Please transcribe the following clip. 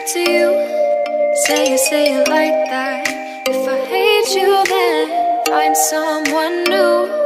to you. Say it like that. If I hate you, then find someone new.